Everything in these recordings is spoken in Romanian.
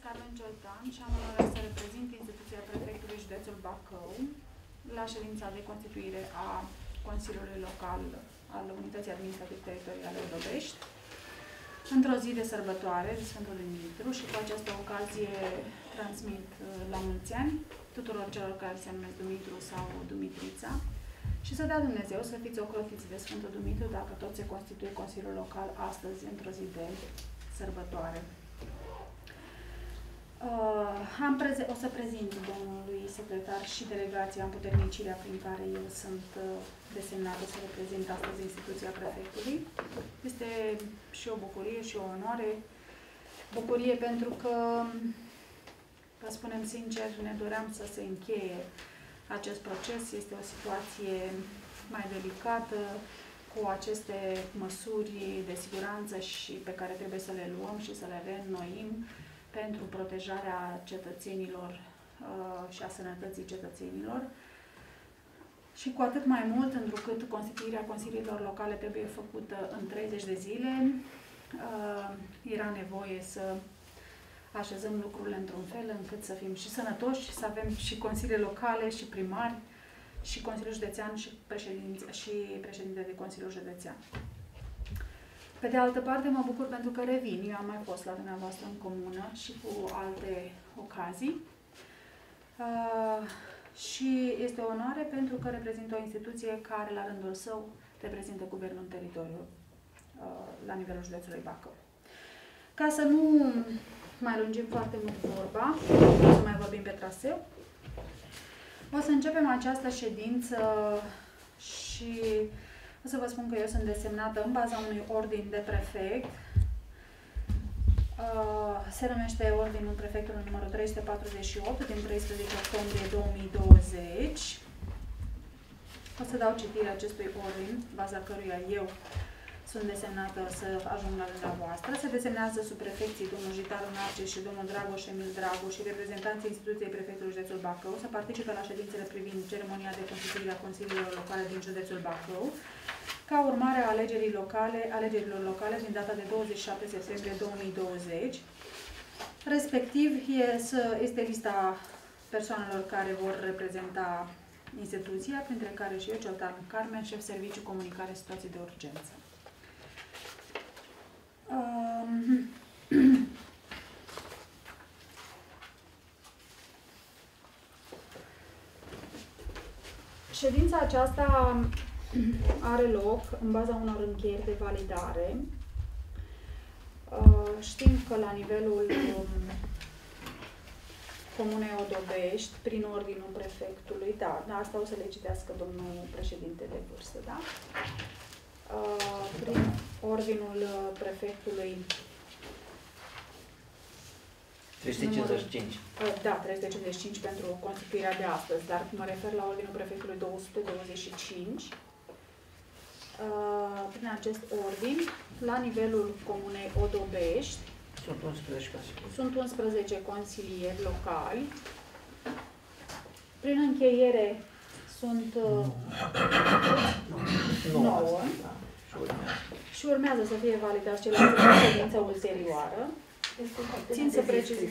Carmen Cioltan și am onoarea să reprezint instituția Prefectului Județul Bacău la ședința de constituire a Consiliului Local al Unității Administrative Teritoriale Odovești, într-o zi de sărbătoare de Sfântul Dumitru, și cu această ocazie transmit la mulți ani tuturor celor care se numesc Dumitru sau Dumitrița și să dea Dumnezeu să fiți ocrotiți de Sfântul Dumitru dacă tot se constituie Consiliul Local astăzi într-o zi de sărbătoare. O să prezint domnului secretar și delegația împuternicirea prin care eu sunt desemnată să reprezint astăzi instituția prefectului. Este și o bucurie și o onoare. Bucurie pentru că, vă spunem sincer, ne doream să se încheie acest proces. Este o situație mai delicată, cu aceste măsuri de siguranță și pe care trebuie să le luăm și să le reînnoim pentru protejarea cetățenilor și a sănătății cetățenilor. Și cu atât mai mult, întrucât constituirea consiliilor locale trebuie făcută în 30 de zile, era nevoie să așezăm lucrurile într-un fel încât să fim și sănătoși, să avem și consilii locale, și primari, și Consiliul Județean, și președinte de Consiliul Județean. Pe de altă parte, mă bucur pentru că revin. Eu am mai fost la dumneavoastră în comună și cu alte ocazii. Și este o onoare pentru că reprezintă o instituție care, la rândul său, reprezintă guvernul în teritoriu la nivelul județului Bacău. Ca să nu mai lungim foarte mult vorba, să mai vorbim pe traseu, o să începem această ședință și o să vă spun că eu sunt desemnată în baza unui ordin de prefect. Se numește Ordinul Prefectului numărul 348 din 13 octombrie 2020. O să dau citire acestui ordin, baza căruia eu sunt desemnată să ajung la dumneavoastră. Se desemnează sub prefecții domnul Jitaru Narcis și domnul Dragoș Emil Dragu și reprezentanții instituției Prefectului Județul Bacău să participe la ședințele privind ceremonia de constituire a consiliilor locale din Județul Bacău, ca urmare a alegerilor locale din data de 27 septembrie 2020. Respectiv, este lista persoanelor care vor reprezenta instituția, printre care și eu, Cioltan Carmen, șef serviciu comunicare situații de urgență. Ședința aceasta are loc în baza unor încheieri de validare. Știm că la nivelul Comunei Odovești, prin ordinul prefectului, da, asta o să le citească domnul președinte de vârstă, da? Prin ordinul prefectului 355. Da, 355 pentru constituirea de astăzi, dar mă refer la ordinul prefectului 225. Prin acest ordin, la nivelul Comunei Odovești, sunt 11 consilieri locali. Prin încheiere sunt 9 și urmează să fie validați celelalte în ședință ulterioară. Țin să precizez.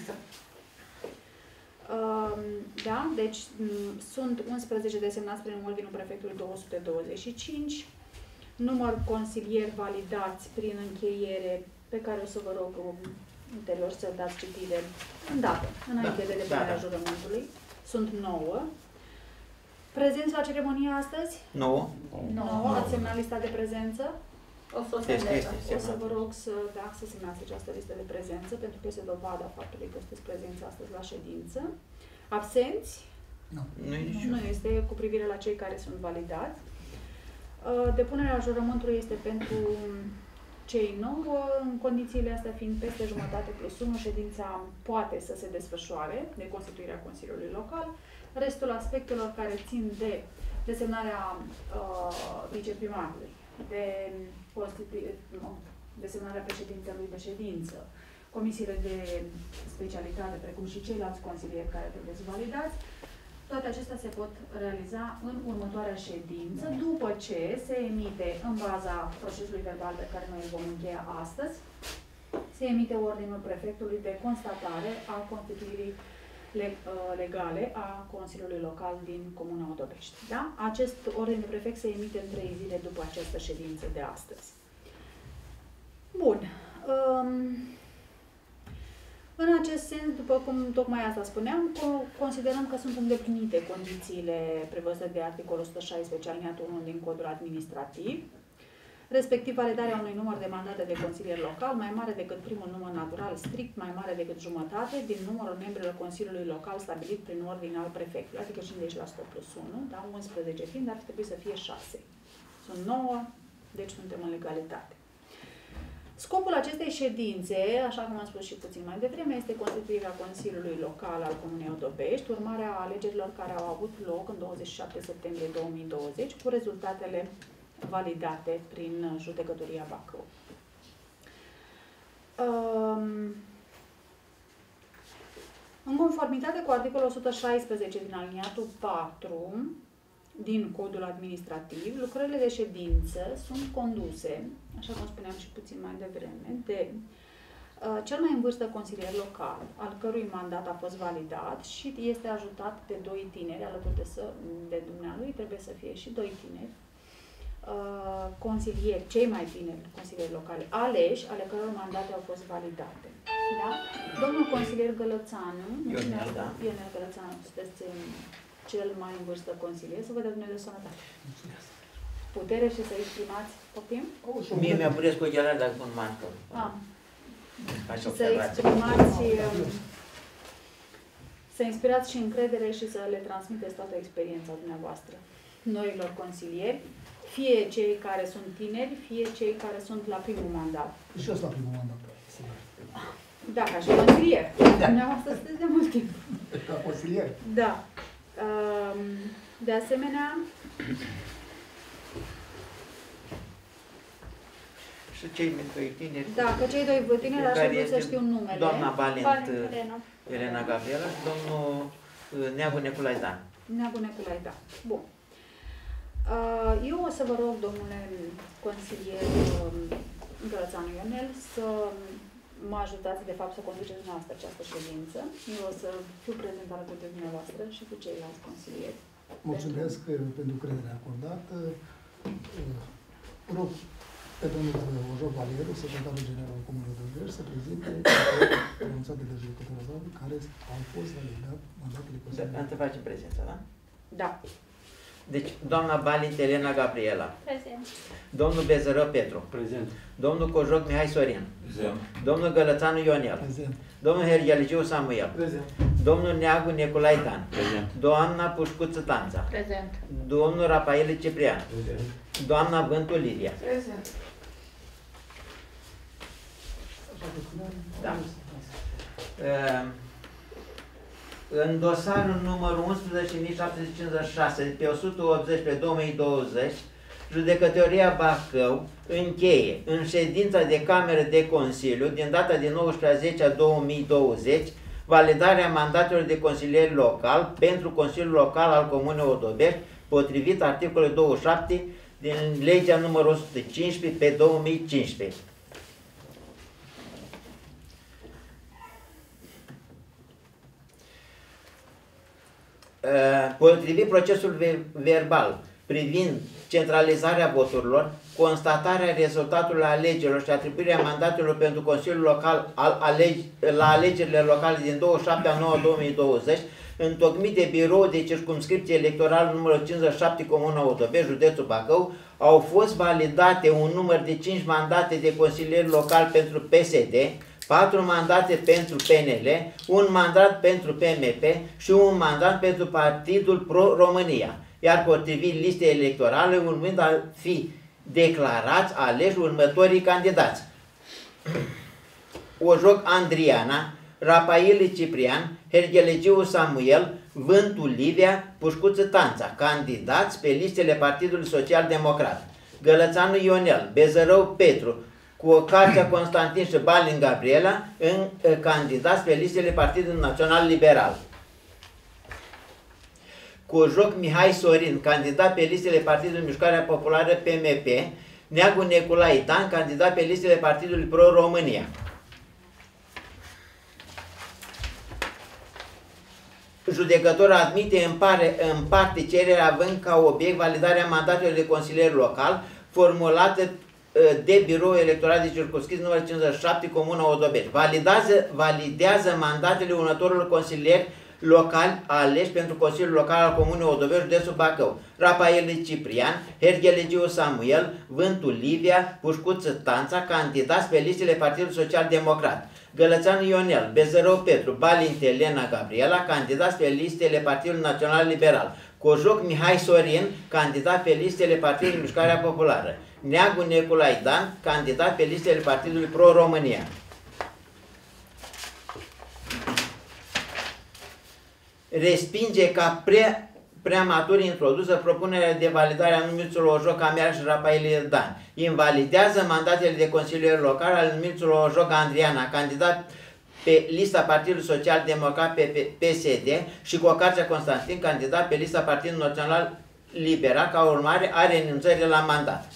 Da, deci sunt 11 desemnați prin ordinul prefectului 225, număr consilieri validați prin încheiere, pe care o să vă rog ulterior să dați citire îndată, înainte de depunerea jurământului. Sunt 9. Prezenți la ceremonie astăzi? 9. 9. Ați semnat lista de prezență? O să vă rog să semnați această listă de prezență, pentru că este dovada faptului că sunteți prezenți astăzi la ședință. Absenți? Nu este, cu privire la cei care sunt validați. Depunerea jurământului este pentru cei 9, în condițiile astea fiind peste jumătate plus 1, ședința poate să se desfășoare de constituirea Consiliului Local. Restul aspectelor care țin de desemnarea viceprimarului, de desemnarea președintelui de ședință, comisiile de specialitate, precum și ceilalți consilieri care trebuie validați, toate acestea se pot realiza în următoarea ședință, după ce se emite, în baza procesului verbal pe care noi îl vom încheia astăzi, se se emite ordinul prefectului de constatare a constituirii legale a Consiliului Local din Comuna Odobești. Da? Acest ordin de prefect se emite în 3 zile după această ședință de astăzi. Bun. În acest sens, după cum tocmai asta spuneam, considerăm că sunt îndeplinite condițiile prevăzute de articolul 116 aliniatul 1 din Codul Administrativ, respectiv validarea unui număr de mandate de consilier local mai mare decât primul număr natural, strict mai mare decât jumătate din numărul membrilor Consiliului Local stabilit prin ordine al prefectului, adică 50% plus 1, da? 11 fiind, ar trebui să fie 6. Sunt 9, deci suntem în legalitate. Scopul acestei ședințe, așa cum am spus și puțin mai devreme, este constituirea Consiliului Local al Comunei Odobești, urmarea alegerilor care au avut loc în 27 septembrie 2020, cu rezultatele validate prin Judecătoria Bacău. În conformitate cu articolul 116 din aliniatul 4 din Codul Administrativ, lucrările de ședință sunt conduse, așa cum spuneam și puțin mai devreme, de cel mai în vârstă consilier local, al cărui mandat a fost validat și este ajutat de 2 tineri, alături de dumnealui, trebuie să fie și 2 tineri, consilieri, cei mai tineri consilieri locale aleși, ale căror mandate au fost validate. Da? Domnul consilier Gălățanu, Ionel Gălățanu, sunteți cel mai în vârstă consilier, să vă dea Dumnezeu sănătate. Putere și să exprimați, poftim? Mie mi-a puresc cu ochelari, dar cu un mancă. Și să exprimați, să inspirați și încredere și să le transmiteți toată experiența dumneavoastră noilor consilieri, fie cei care sunt tineri, fie cei care sunt la primul mandat. Și eu sunt la primul mandat. Da, ca și consilier. Dumneavoastră sunteți de mult timp. Ca consilier? Da. De asemenea, și cei doi tineri. da, că cei 2 tineri aș vrea să știu numele. Doamna Balint Elena Gabriela și domnul Neagu Neculai Dan. Neagu Neculai Dan. Bun. Eu o să vă rog, domnule consilier Gălățanu Ionel, să mă ajutați, de fapt, să conduceți dumneavoastră această ședință. Eu o să fiu prezent alături de dumneavoastră și cu ceilalți consilieri. Mulțumesc pentru crederea acordată. Rog pe domnul Ojor Valieru, secretarul general al Comunei Odobești, să prezinte pronunțate de judecătorul care au fost validat mandatele consiliului. Să facem prezența, da? Da. Deci, doamna Balint Elena Gabriela. Prezent. Domnul Bezără Petru. Prezent. Domnul Cojoc Mihai Sorin. Prezent. Domnul Gălățanu Ionel. Prezent. Domnul Hergheligiu Samuel. Prezent. Domnul Neagu Neculai Dan. Prezent. Doamna Pușcuță Tanța. Prezent. Domnul Rafael Ciprian. Prezent. Doamna Vântu Lidia. Prezent. Da. În dosarul numărul 11.756 pe 180 pe 2020, Judecătoria Bacău încheie în ședința de Cameră de Consiliu din data de 19/10/2020 validarea mandatelor de consilier local pentru Consiliul Local al Comunei Odobești, potrivit articolului 27 din legea numărul 115 pe 2015. Potrivit procesului verbal privind centralizarea voturilor, constatarea rezultatului alegerilor și atribuirea mandatelor pentru Consiliul Local la alegerile locale din 27/9/2020, întocmit de Birou de Circumscripție Electorală numărul 57, Comuna Odobești, județul Bacău, au fost validate un număr de 5 mandate de consilieri local pentru PSD, 4 mandate pentru PNL, un mandat pentru PMP și un mandat pentru Partidul Pro-România, iar potrivit listei electorale urmând a fi declarați aleși următorii candidați: Ojoc Andriana, Rafael Ciprian, Hergheligiu Samuel, Vântu Livia, Pușcuță Tanța, candidați pe listele Partidului Social Democrat; Gălățanu Ionel, Bezărău Petru, cu Ocația Constantin și Balint Gabriela, candidați pe listele Partidului Național Liberal; Cojoc Mihai Sorin, candidat pe listele Partidului Mișcarea Populară PMP; Neagu Neculai Dan, candidat pe listele Partidului Pro-România. judecătorul admite în parte cererea având ca obiect validarea mandatului de consilier local formulată de Biroul Electoral de Circumscripție numărul 57, Comuna Odobești. Validează mandatele următorilor consilieri locali aleși pentru Consiliul Local al Comunei Odobești, județul Bacău: Rafael Ciprian, Hergelegiu Samuel, Vântu Livia, Pușcuță Tanța, candidați pe listele Partidului Social Democrat; Gălățeanu Ionel, Bezărău Petru, Balinte Elena Gabriela, candidați pe listele Partidului Național Liberal; Cojoc Mihai Sorin, candidat pe listele Partidului Mișcarea Populară; Neagu Neculai Dan, candidat pe listele Partidului Pro-România. Respinge ca preamatur introdusă propunerea de validare a numiților Ojoc Camera și Rafael Dan. Invalidează mandatele de consilier local al numiților Ojoc Andriana, candidat pe lista Partidului Social Democrat PSD, și Cocarcea Constantin, candidat pe lista Partidului Național Liberal, ca urmare a renunțării la mandat.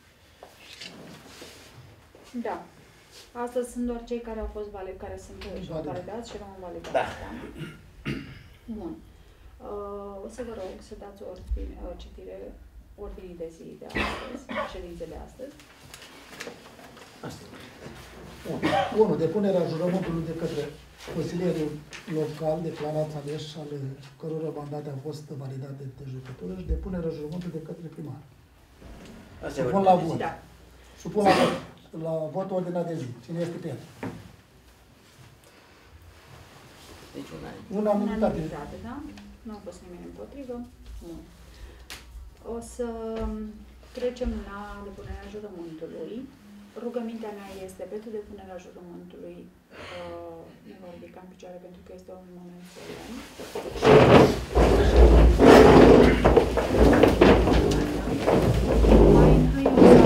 Da. Astăzi sunt doar cei care au fost care sunt validați și rămân validați. Da. Bun. O să vă rog să dați o citire ordinii de zi de astăzi, ședințe de astăzi. 1. Depunerea jurământului de către consilierul local declarat ales și ale căror mandate au fost validate de judecătură și depunerea jurământului de către primar. Supun la vot. Da. Supun la vot ordinea de zi. Cine este pentru? Deci Unanimitate. Da? Nu a fost nimeni împotrivă. Bun. O să trecem la depunerea jurământului. Rugămintea mea este pentru depunerea jurământului. Ne vom ridica în picioare pentru că este un moment solemn. Mai întâi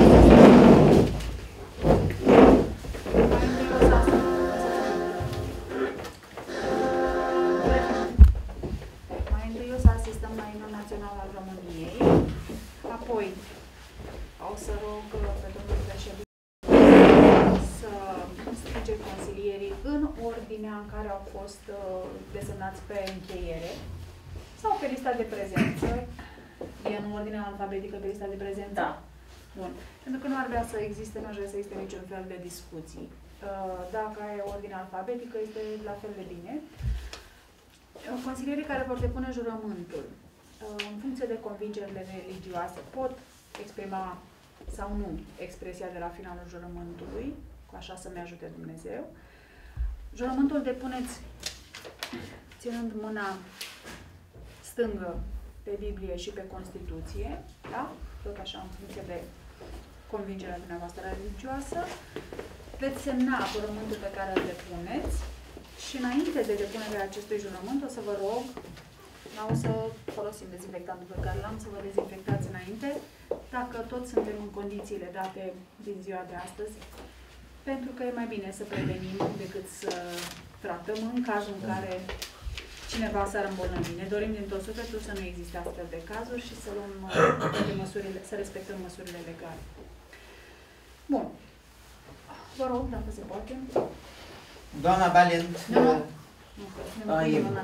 o să asistăm la Imnul Național al României. Apoi o să rog pe domnul președinte să strige consilierii în ordinea în care au fost desemnați pe încheiere sau pe lista de prezență. E în ordinea alfabetică pe lista de prezență? Da. Bun. Pentru că nu ar vrea să existe, nu ar vrea să existe niciun fel de discuții. Dacă e ordinea alfabetică, este la fel de bine. Consilierii care vor depune jurământul în funcție de convingerile religioase pot exprima sau nu expresia de la finalul jurământului, cu așa să-mi ajute Dumnezeu. Jurământul depuneți ținând mâna stângă pe Biblie și pe Constituție, da? Tot așa în funcție de convingerea dumneavoastră religioasă. Veți semna jurământul pe care îl depuneți și înainte de depunerea acestui jurământ o să vă rog, o să folosim dezinfectantul pe care l-am, să vă dezinfectați înainte, dacă toți suntem în condițiile date din ziua de astăzi, pentru că e mai bine să prevenim decât să tratăm în cazul în care cineva s-ar îmbolnăvi. Ne dorim din tot sufletul să nu existe astfel de cazuri și să luăm să respectăm măsurile legale. Bun. Vă rog, dacă se poate. Doamna Balint. Nu. Național.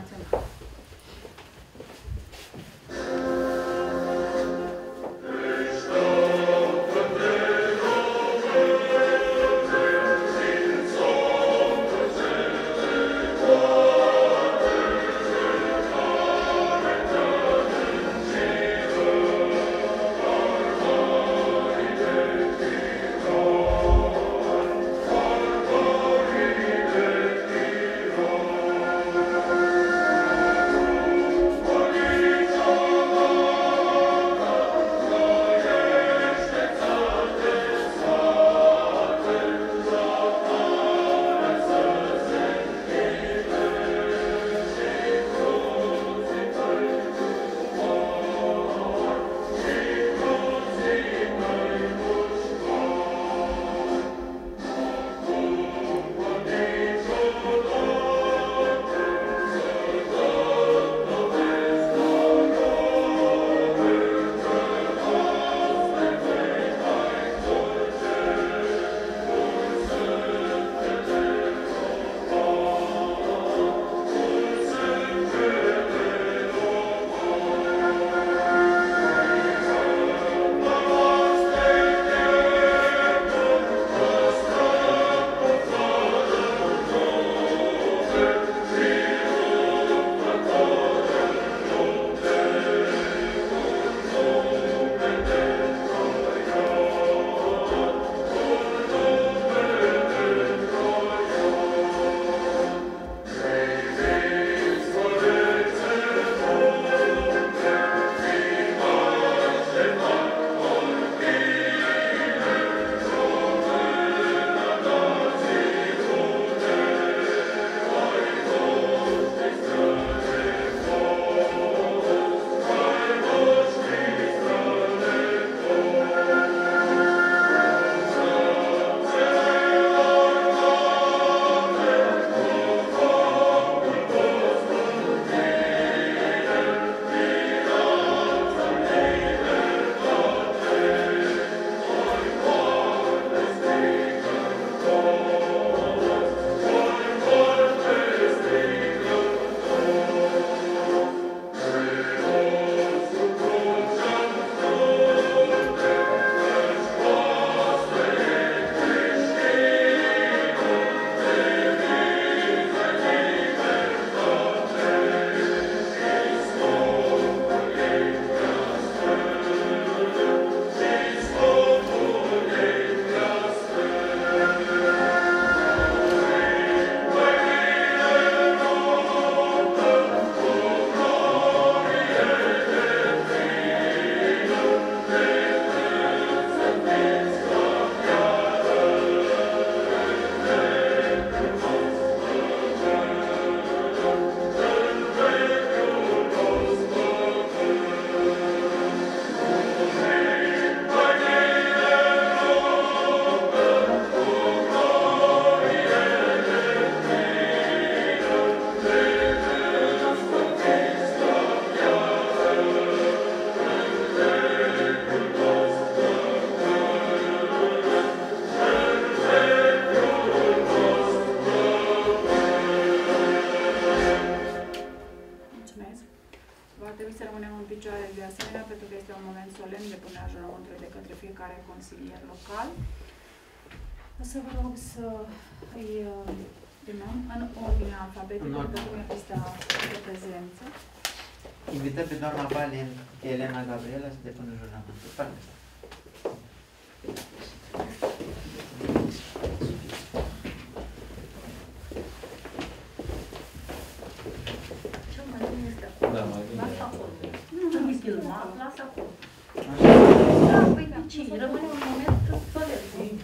rămânem în picioare de asemenea, pentru că este un moment solemn de punerea jurământului de către fiecare consilier local. O să vă rog să îi primăm în ordine alfabetică, după cum e lista de prezență. Invităm pe doamna Valin Elena Gabriela să depună jurământul. Foarte. Da, mai bine. Lasă acolo. Nu-i filmat, lasă acolo. Da, păi ce, rămâne un moment solemn.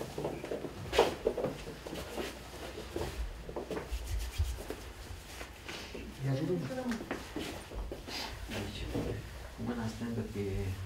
Aici, cu mâna stângă pe...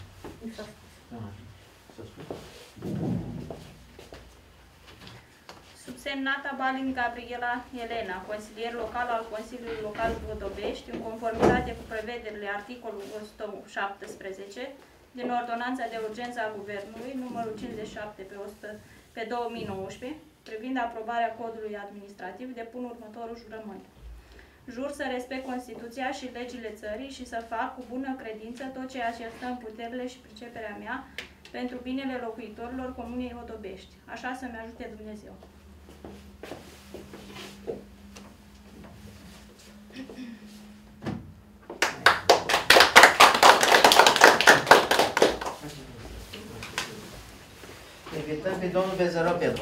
Subsemnata Balin Gabriela Elena, consilier local al Consiliului Local Vodovești, în conformitate cu prevederile articolul 117 din Ordonanța de Urgență a Guvernului, numărul 57 pe 2019, privind aprobarea codului administrativ, depun următorul jurământ. Jur să respect Constituția și legile țării și să fac cu bună credință tot ceea ce stă în puterile și priceperea mea pentru binele locuitorilor Comunei Odobești. Așa să-mi ajute Dumnezeu. Invităm pe domnul Bezărău Petru.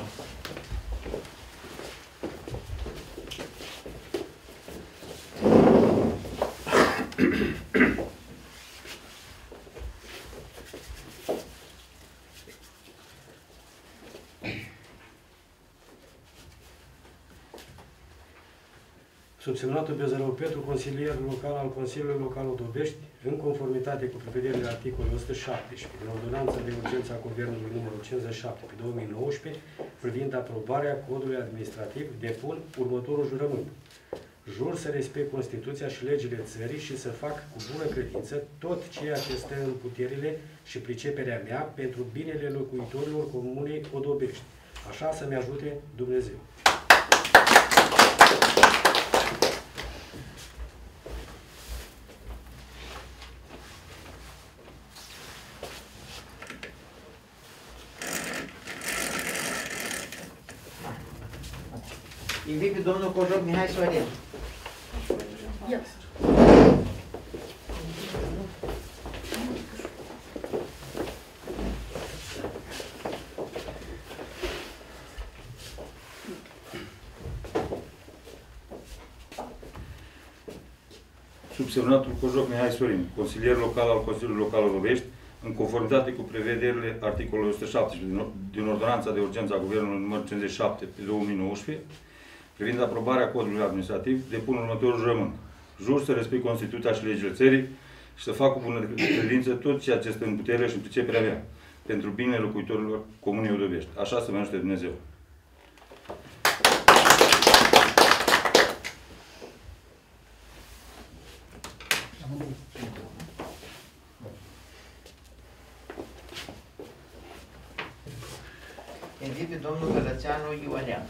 Subsemnatul Bezărău Petru, consilier local al Consiliului Local Odobești, în conformitate cu prevederile articolului 117 din Ordonanța de Urgență a Guvernului numărul 57 pe 2019, privind aprobarea codului administrativ, depun următorul jurământ. Jur să respect Constituția și legile țării și să fac cu bună credință tot ceea ce stă în puterile și priceperea mea pentru binele locuitorilor Comunei Odobești. Așa să-mi ajute Dumnezeu. Invit pe domnul Cojoc Mihai Sorin. Subsemnatul Cojoc Mihai Sorin, consilier local al Consiliului Local Odobești, în conformitate cu prevederile articolului 117 din Ordonanța de Urgență a Guvernului numărul 57 pe 2019, privind aprobarea codului administrativ, depun următorul jurământ. Jur să respect Constituția și legile țării și să fac cu bună credință tot ceea ce este în putere și în priceperea mea, pentru binele locuitorilor Comunei Odobești. Așa să mă ajute Dumnezeu. Invit pe domnul Gălățeanu Ionean.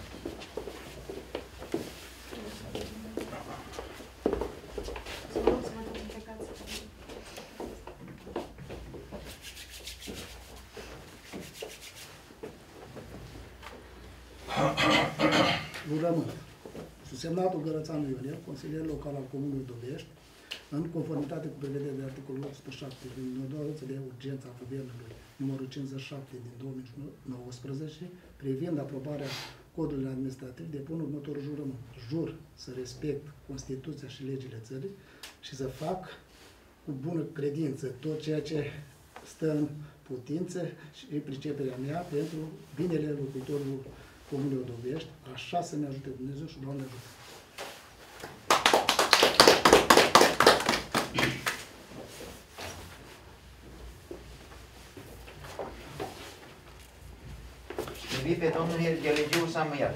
Jurământ. Subsemnatul Gărățanu Ionel, consilier local al Comunei Odobești, în conformitate cu prevederile de articolul 107 din Ordonanța de Urgență a Guvernului numărul 57 din 2019, privind aprobarea codului administrativ, depun următorul jurământ. Jur să respect Constituția și legile țării și să fac cu bună credință tot ceea ce stă în putință și priceperea mea pentru binele locuitorilor Comunei Odobești. Așa să ne ajute Dumnezeu și Doamne ajută! Invit pe domnul Eligiu Samuel.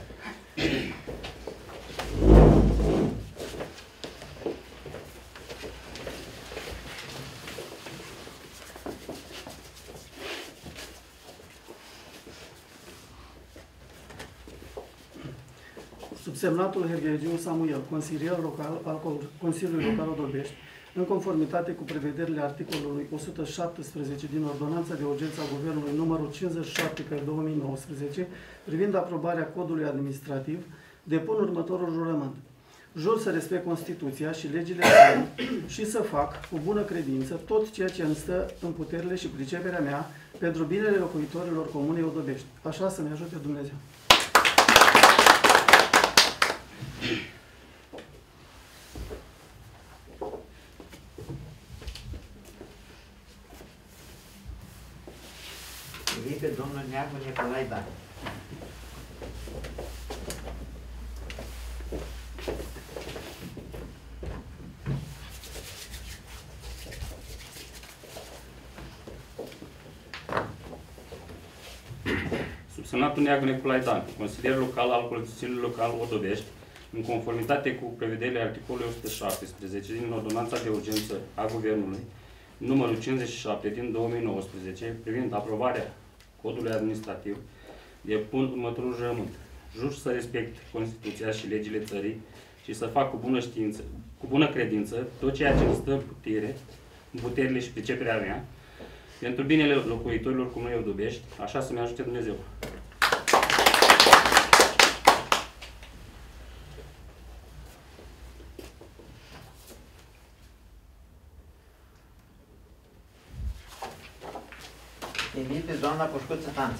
Subsemnatul Herghegiu Samuel, consilier local al Consiliului Local Odobești, în conformitate cu prevederile articolului 117 din Ordonanța de Urgență a Guvernului numărul 57/2019, privind aprobarea codului administrativ, depun următorul jurământ. Jur să respect Constituția și legile țării și să fac, cu bună credință, tot ceea ce îmi stă în puterile și priceperea mea pentru binele locuitorilor Comunei Odobești. Așa să ne ajute Dumnezeu. Invit pe domnul Neagu Nicolae Dan. Subsemnatul Neagu Nicolae Dan, consilier local al Consiliului Local Odobești, în conformitate cu prevederile articolului 117 din Ordonanța de Urgență a Guvernului, numărul 57 din 2019, privind aprobarea codului administrativ, depun următorul jurământ. Jur să respect Constituția și legile țării și să fac cu bună credință tot ceea ce îmi stă în puterile și priceperea mea, pentru binele locuitorilor Comunei Odobești, așa să-mi ajute Dumnezeu. Invit pe doamna Pușcuță Tanță.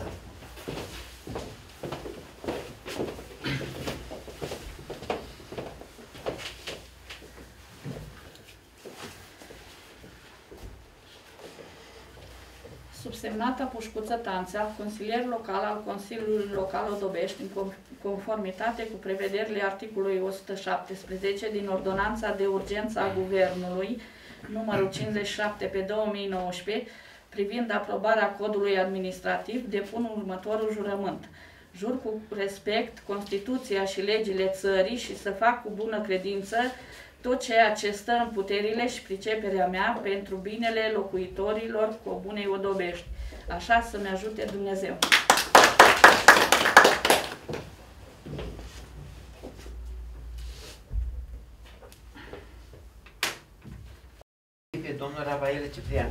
Subsemnata Pușcuță Tanța, consilier local al Consiliului Local Odobești, în conformitate cu prevederile articolului 117 din Ordonanța de Urgență a Guvernului, numărul 57/2019, privind aprobarea codului administrativ, depun următorul jurământ. Jur cu respect Constituția și legile țării și să fac cu bună credință tot ceea ce stă în puterile și priceperea mea pentru binele locuitorilor Comunei Odobești. Așa să-mi ajute Dumnezeu. Pe domnul Rafael Ciprian.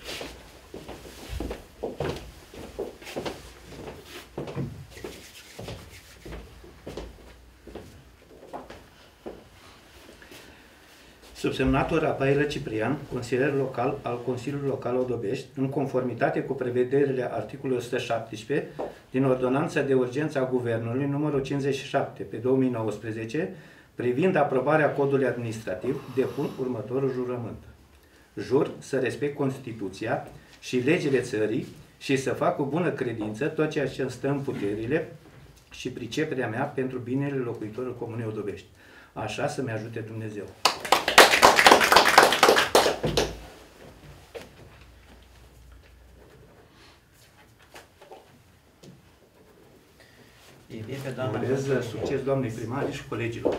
Subsemnatul Rafael Ciprian, consilier local al Consiliului Local Odobești, în conformitate cu prevederile articolului 117 din Ordonanța de Urgență a Guvernului numărul 57/2019, privind aprobarea codului administrativ, depun următorul jurământ. Jur să respect Constituția și legile țării și să fac cu bună credință tot ceea ce îmi stă în puterile și priceperea mea pentru binele locuitorilor Comunei Odobești. Așa să-mi ajute Dumnezeu. Urez succes doamnei primari și colegilor.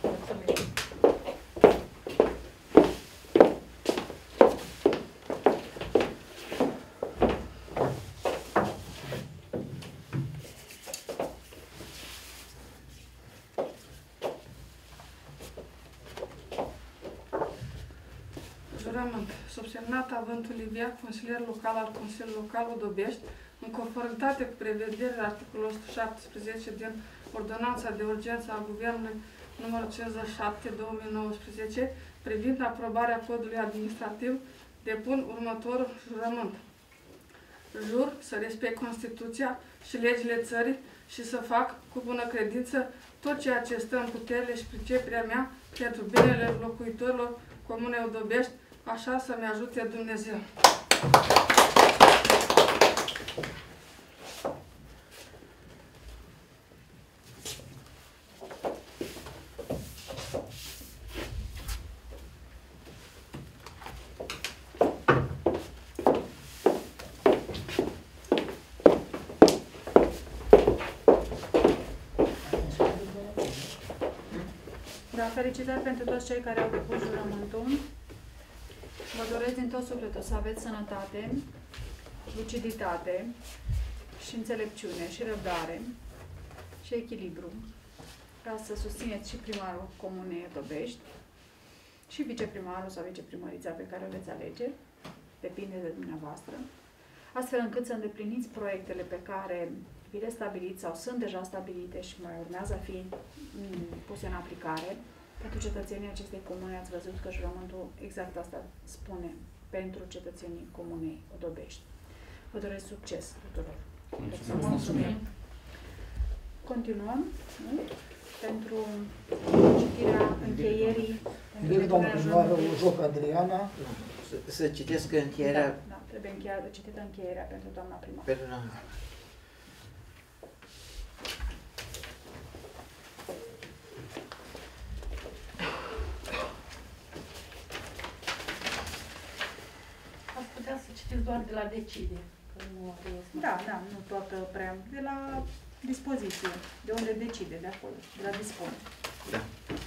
Jurământ. Subsemnat Avânt Livia, consilier local al Consiliului Local Odobești, în conformitate cu prevederile articolului 117 din Ordonanța de Urgență a Guvernului numărul 57/2019, privind aprobarea codului administrativ, depun următorul jurământ. Jur să respect Constituția și legile țării și să fac cu bună credință tot ceea ce stă în puterile și priceperea mea pentru binele locuitorilor Comunei Odobești, așa să-mi ajute Dumnezeu. Da, felicitări pentru toți cei care au depus jurământul. Vă doresc din tot sufletul să aveți sănătate, luciditate și înțelepciune și răbdare și echilibru ca să susțineți și primarul Comunei Odobești și viceprimarul sau viceprimărița pe care o veți alege, depinde de dumneavoastră, astfel încât să îndepliniți proiectele pe care vi le stabiliți sau sunt deja stabilite și mai urmează a fi puse în aplicare. Pentru cetățenii acestei comune ați văzut că jurământul exact asta spune, pentru cetățenii comunei Odobești. Vă doresc succes tuturor. Mulțumim. Continuăm pentru citirea încheierii. Bine, doamnă primară, o joc Adriana. Să citesc încheierea. Da, trebuie citită încheierea pentru doamna primar. Ați putea să citiți doar de la decide. Da, nu toată prea. De la dispoziție, de unde decide, de acolo, de la dispune. Da.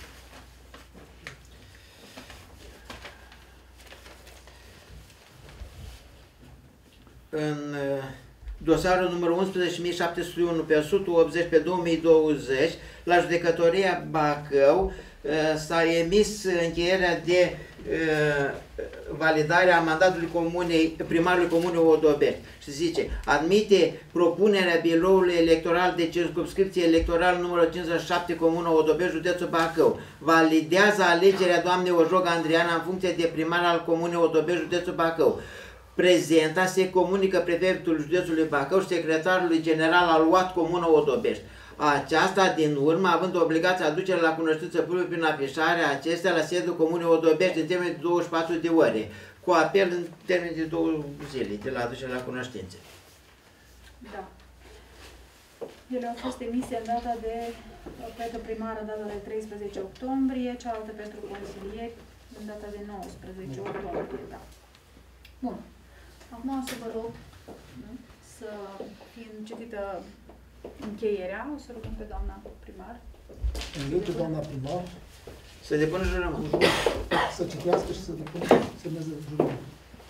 În dosarul numărul 11.701 pe 180 pe 2020, la judecătoria Bacău s-a emis încheierea de validarea mandatului primarului comunei Odobești. Și zice, admite propunerea biroului electoral de circumscripție electorală numărul 57, Comuna Odobești, județul Bacău. Validează alegerea doamnei Ojog Andriana în funcție de primar al comunei Odobești, județul Bacău. Prezenta se comunică prefectul județului Bacău și secretarului general al UAT Comuna Odobești. Aceasta, din urmă, având obligația aducerea la cunoștință publică prin afișarea acestea la sediul Comunei Odobești în termen de 24 de ore, cu apel în termen de 2 zile de la aducerea la cunoștință. Da. Ele au fost emise în data de, pentru primară, în data de 13 octombrie, cealaltă pentru consilieri, în data de 19 octombrie, da. Bun. Acum o să vă rog să fie citită încheierea, o să rugăm pe doamna primar. Invit doamna primar să depună jurământul. Să citească și să depună, semneze jurământul.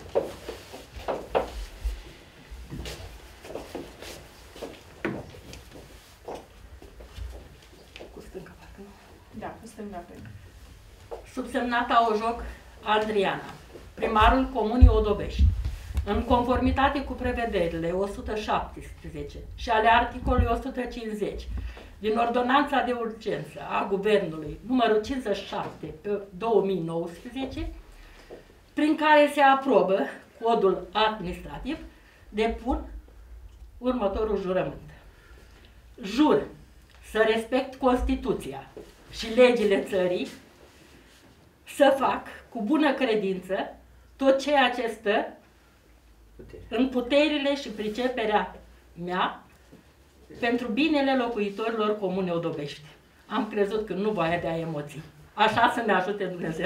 Cu stânga, parcă. Da, cu stânga pe. Subsemnata Ojog Adriana, primarul Comunii Odobești, în conformitate cu prevederile 117 și ale articolului 150 din Ordonanța de Urgență a Guvernului numărul 57 pe 2019, prin care se aprobă codul administrativ, depun următorul jurământ. Jur să respect Constituția și legile țării, să fac cu bună credință tot ceea ce stă în puterile și priceperea mea pentru binele locuitorilor Comunei Odobești. Am crezut că nu voi avea emoții. Așa să ne ajute Dumnezeu.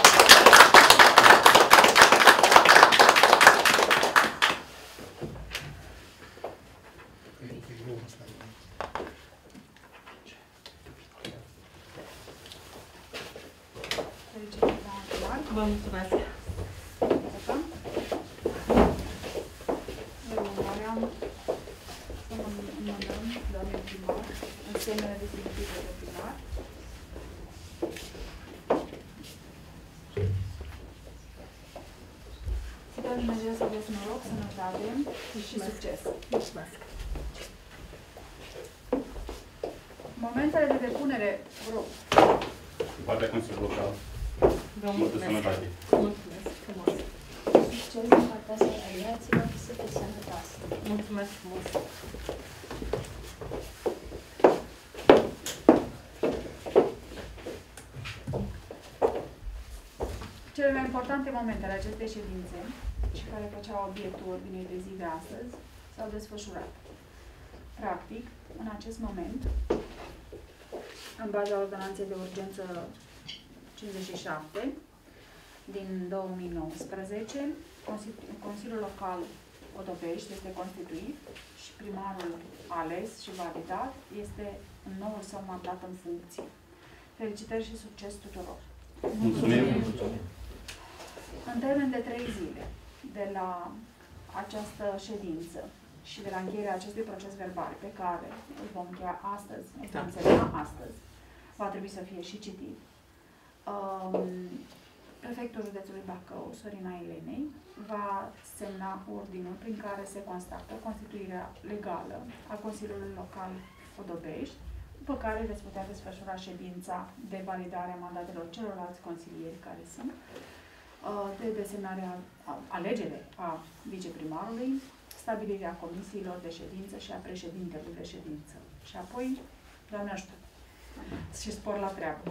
Vă mulțumesc. Semnele definitive de primar. Să dăm Dumnezeu să aveți noroc, sănătate și succes. Mulțumesc. Momentele de depunere, vă rog. Partea Consiliului Local. Multă sănătate. Mulțumesc frumos. Succes din partea aliaților și să fiți sănătoase. Mulțumesc frumos. Cele mai importante momente ale acestei ședințe și care făceau obiectul ordinei de zi de astăzi s-au desfășurat. Practic, în acest moment, în baza ordonanței de urgență 57 din 2019, Consiliul Local Odobești este constituit și primarul ales și validat este în noul său mandat în funcție. Felicitări și succes tuturor! Mulțumim! În termen de 3 zile de la această ședință și de la încheierea acestui proces verbal pe care îl vom încheia astăzi, îl vom înțelega astăzi, va trebui să fie și citit. Prefectul Județului Bacău, Sorina Elenei, va semna ordinul prin care se constată constituirea legală a Consiliului Local Odobești, după care veți putea desfășura ședința de validare a mandatelor celorlalți consilieri care sunt, de desemnare alegere a viceprimarului, stabilirea comisiilor de ședință și a președintelui de ședință. Și apoi, Doamne ajută, și spor la treabă.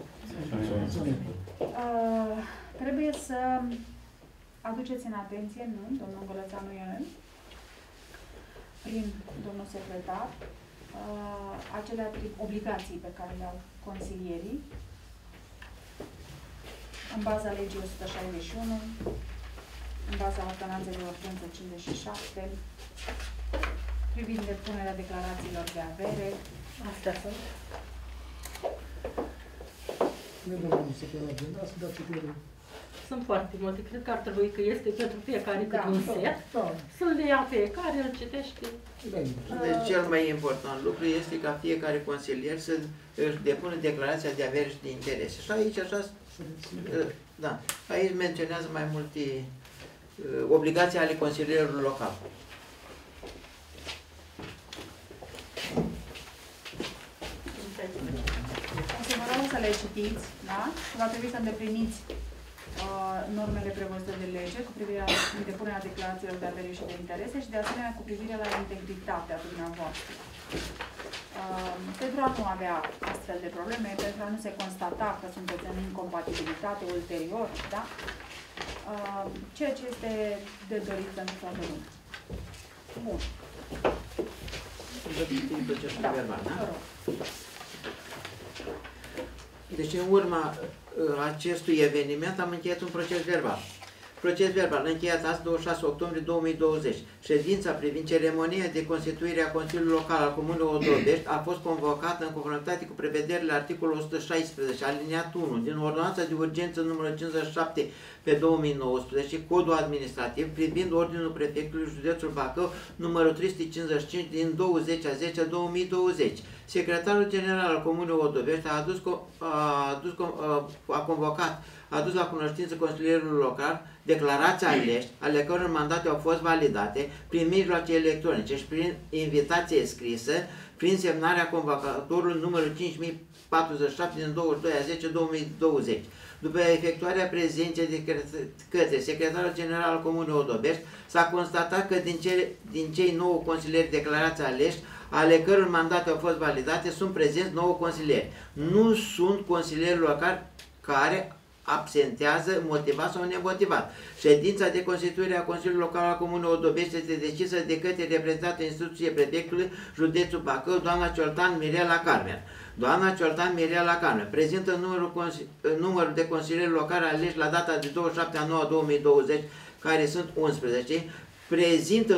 Trebuie să aduceți în atenție, nu, domnul Gălățanu Ionel, prin domnul secretar, acele obligații pe care le-au consilierii, în baza legii 161, în baza ordonanței de urgență 57, privind depunerea declarațiilor de avere. Astea sunt. Ne dăm să fie la agenda, să dați citire. Sunt foarte multe. Cred că ar trebui că este pentru fiecare câte un set. Să le ia fiecare, îl citește. Deci cel mai important lucru este ca fiecare consilier să își depună declarația de avere și de interese. Și aici, așa, da, aici menționează mai multe obligații ale consilierului local. O să vă rog să le citiți, da? Va trebui să îndepliniți normele prevăzute de lege cu privire la depunerea declarațiilor de avere și de interese și de asemenea cu privire la integritatea dumneavoastră. Pentru a nu avea astfel de probleme, pentru a nu se constata că sunteți în incompatibilitate ulterior, da? Ceea ce este de dorit pentru toată lumea. Bun. Deci, în urma acestui eveniment, am încheiat un proces verbal. Proces verbal încheiat azi, 26 octombrie 2020. Ședința privind ceremonia de constituire a Consiliului Local al Comunei Odobești a fost convocată în conformitate cu prevederile articolul 116, aliniatul 1 din Ordonanța de Urgență numărul 57 pe 2019, Codul Administrativ, privind Ordinul Prefectului Județul Bacău, numărul 355 din 20/10/2020. Secretarul General al Comunei Odobești a adus la cunoștință consilierului local declarația aleși, ale căror mandate au fost validate prin mijloace electronice și prin invitație scrisă, prin semnarea convocatorului numărul 5047 din 22/10/2020. După efectuarea prezenței de către Secretarul General al Comunei Odobești, s-a constatat că din cei 9 consilieri declarați aleși, ale căror mandate au fost validate, sunt prezenți 9 consilieri. Nu sunt consilieri locali care absentează motivat sau nemotivat. Ședința de constituire a Consiliului Local al Comunei Odobești este decisă de către reprezentantul instituției prefectului Județul Bacău, doamna Cioltan Mirela Carmen. Doamna Cioltan Mirela Carmen prezintă numărul de consilieri locali aleși la data de 27/9/2020, care sunt 11, prezintă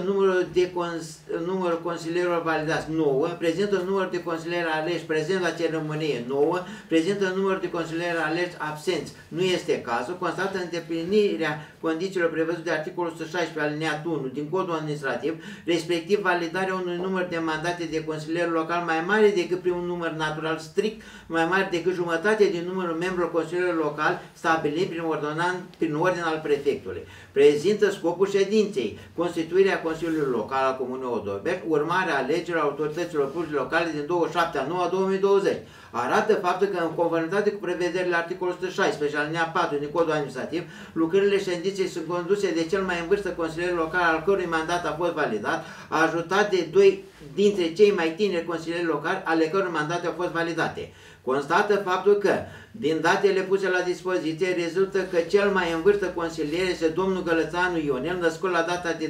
numărul consilierilor validați 9, prezintă numărul de consilieri aleși prezent la ceremonie 9, prezintă numărul de consilieri aleși absenți. Nu este cazul, constată îndeplinirea condițiilor prevăzute de articolul 116 alineatul 1 din Codul Administrativ, respectiv validarea unui număr de mandate de consilier local mai mare decât prin un număr natural strict, mai mare decât jumătate din numărul membrilor consilierului local stabilit prin ordine al prefectului. Prezintă scopul ședinței: constituirea Consiliului Local al Comunei Odobești, urmarea alegerilor autorităților publice locale din 27/9/2020. Arată faptul că, în conformitate cu prevederile articolului 116, alinea 4 din Codul Administrativ, lucrările ședinței sunt conduse de cel mai în vârstă consilier local, al cărui mandat a fost validat, ajutat de 2 dintre cei mai tineri consilieri locali, ale căror mandate au fost validate. Constată faptul că, din datele puse la dispoziție, rezultă că cel mai în vârstă consilier este domnul Gălățanu Ionel, născut la data de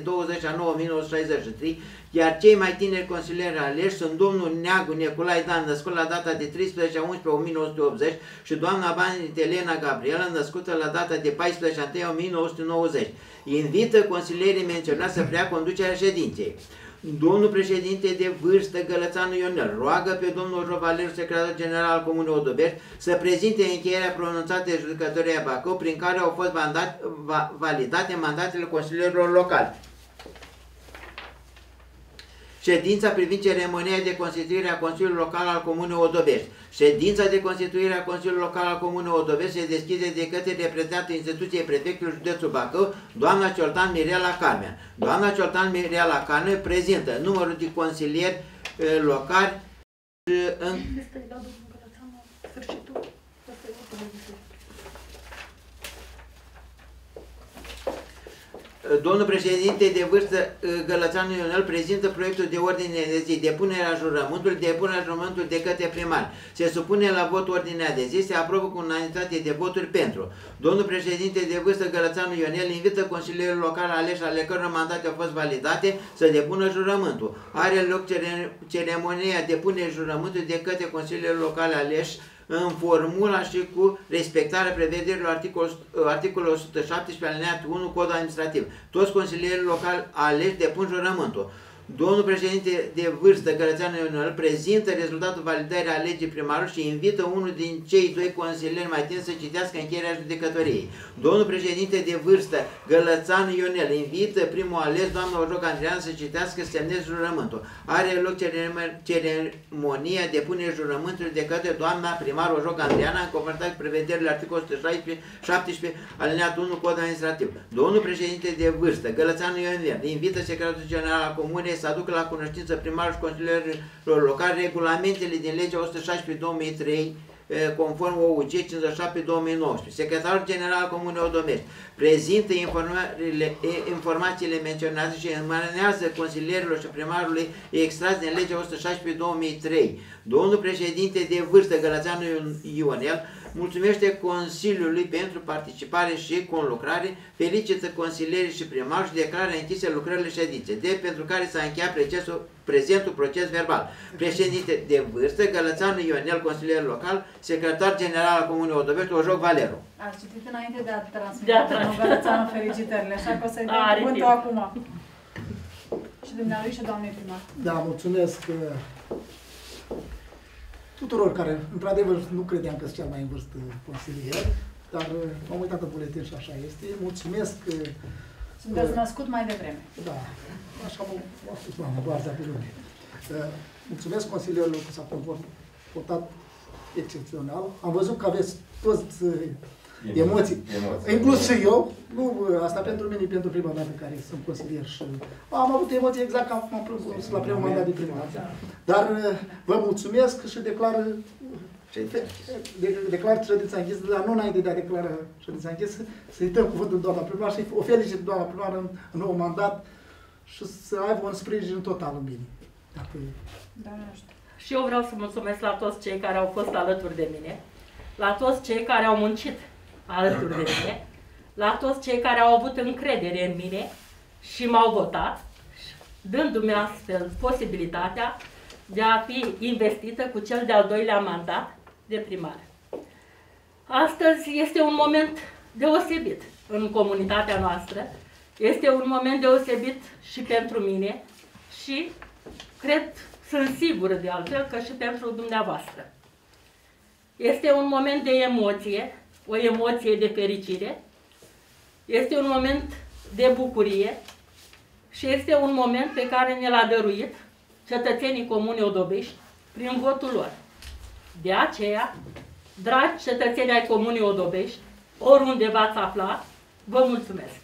20/9/1963, iar cei mai tineri consilieri aleși sunt domnul Neagu Nicolae Dan, născut la data de 13/11/1980, și doamna Banit Elena Gabriela, născută la data de 14/1/1990. Invită consilierii menționați să preia conducerea ședinței. Domnul președinte de vârstă Gălățanu Ionel roagă pe domnul Jovaleriu, secretar general al Comunei Odobești, să prezinte încheierea pronunțată de judecătoria Bacău, prin care au fost validate mandatele consilierilor locali. Ședința privind ceremonia de constituire a Consiliului Local al Comunei Odovești. Ședința de constituire a Consiliului Local al Comunei Odovești se deschide de către reprezentantul instituției prefectului județul Bacău, doamna Cioltan Mirela Carmen. Doamna Cioltan Mirela Carmen prezintă numărul de consilieri locali în... Domnul președinte de vârstă Gălățanu Ionel prezintă proiectul de ordine de zi, depunerea jurământului de către primar. Se supune la vot ordinea de zi, se aprobă cu unanimitate de voturi pentru. Domnul președinte de vârstă Gălățanu Ionel invită consilierul local aleși ale căror mandate au fost validate să depună jurământul. Are loc ceremonia depunerii jurământului de către consilierul local aleși în formula și cu respectarea prevederilor articolul 117 alineatul 1 Codul Administrativ. Toți consilierii locali aleși depun jurământul. Domnul președinte de vârstă Gălățanu Ionel prezintă rezultatul validării alegii primarului și invită unul din cei doi consilieri mai tineri să citească încheierea judecătoriei. Domnul președinte de vârstă Gălățanu Ionel invită primul ales, doamna Ojoc Andrean, să citească, să semneze jurământul. Are loc ceremonia depunerii jurământului de către doamna primar Ojoc Andreana în conformitate cu prevederile articolul 117 alineatul 1 Cod Administrativ. Domnul președinte de vârstă Gălățanu Ionel invită secretarul general al comunei să aducă la cunoștință primarul și consilierilor locali regulamentele din legea 116/2003 conform OUG 57/2019. Secretarul general al Comunei Odovești prezintă informațiile menționate și emanează consilierilor și primarului extras din legea 116/2003. Domnul președinte de vârstă Gălățanu Ionel mulțumește Consiliului pentru participare și conlucrare, felicită consilierii și primarul și declară închise lucrările ședinței, pentru care s-a încheiat prezentul proces verbal. Președinte de vârstă Gălățanu Ionel, consilier local, secretar general al Comunei Odovești, Ojoc Valeru. Ați citit înainte de a transmite domnul Gălățanu felicitările, așa că o să-i dau cuvântul acum. Și dumnealui și doamnei primar. Da, mulțumesc tuturor care, într-adevăr, nu credeam că sunt cel mai în vârstă consilier, dar m-am uitat în buletin și așa este. Mulțumesc. Sunteți născut mai devreme. Da, așa m-a spus mama, Goarza pe lume. Mulțumesc consilierului că s-a votat excepțional. Am văzut că aveți toți emoții. Inclus și eu. Nu asta pentru mine, pentru prima dată care sunt consilier și am avut emoții exact ca am propus la primul mandat de primar. Dar vă mulțumesc și declar ședința închisă, dar nu înainte de a declara ședința închisă, să-i dăm cuvântul doamna primar și o felicit doamna primar în nou mandat și să aibă un sprijin total în mine. Și eu vreau să mulțumesc la toți cei care au fost alături de mine, la toți cei care au muncit alături de mine, la toți cei care au avut încredere în mine și m-au votat, dându-mi astfel posibilitatea de a fi investită cu cel de-al doilea mandat de primar. Astăzi este un moment deosebit în comunitatea noastră, este un moment deosebit și pentru mine și sunt sigură de altfel că și pentru dumneavoastră. Este un moment de emoție, o emoție de fericire, este un moment de bucurie și este un moment pe care ne l-a dăruit cetățenii Comunei Odovești prin votul lor. De aceea, dragi cetățeni ai Comunei Odovești, oriunde v-ați afla, vă mulțumesc!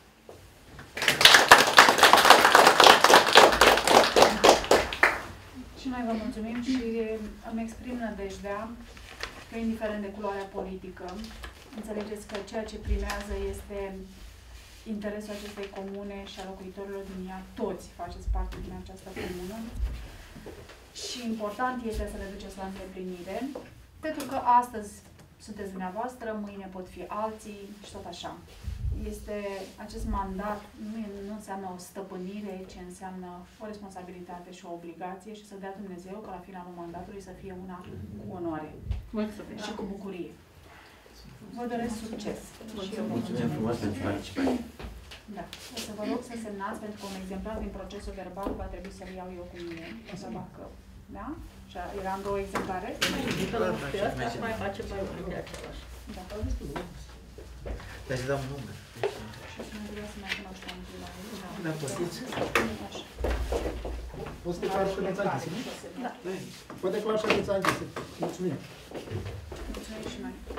Și noi vă mulțumim și îmi exprim nădejdea că, indiferent de culoarea politică, înțelegeți că ceea ce primează este interesul acestei comune și a locuitorilor din ea. Toți faceți parte din această comună și important este să le duceți la îndeplinire, pentru că astăzi sunteți dumneavoastră, mâine pot fi alții și tot așa. Acest mandat nu înseamnă o stăpânire, ci înseamnă o responsabilitate și o obligație și să dea Dumnezeu ca la finalul mandatului să fie una cu onoare. Mulțumesc. Și cu bucurie. Vă doresc succes. Mulțumim frumos pentru participare. Da. O să vă rog să semnați, pentru că un exemplar din procesul verbal va trebui să-l iau eu cu mine. O să facă. Da? Și eram două exemplare. Mai face mai mult de același. Da. Dar să dau un număr. Și să mai vreau să mai cunoaștem. Da, puteți. Așa. Poți declara și că ți-a închis, nu? Da. Poți declara și că ți-a închis. Mulțumim. Mulțumim și noi.